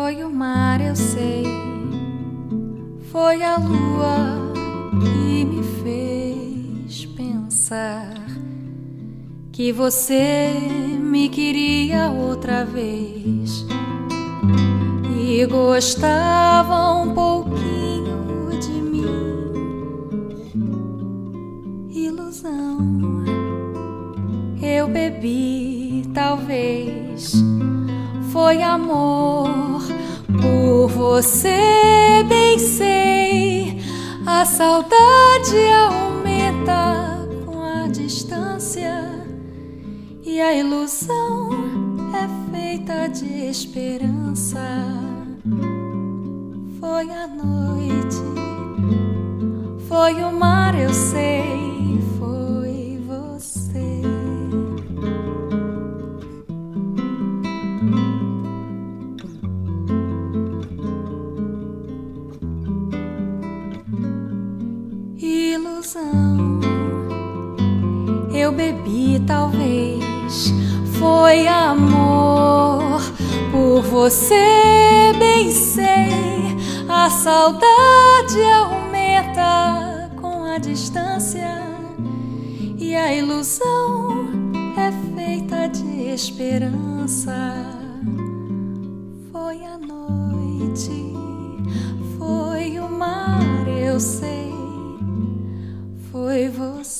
Foi o mar, eu sei, foi a lua que me fez pensar que você me queria outra vez e gostava um pouquinho de mim. Ilusão, eu bebi, talvez foi amor por você, bem sei. A saudade aumenta com a distância e a ilusão é feita de esperança. Foi a noite, foi o mar, eu sei, foi você. Ilusão, eu bebi, talvez foi amor por você, bem sei. A saudade aumenta com a distância e a ilusão é feita de esperança. Foi a noite, foi o mar, eu sei, foi você.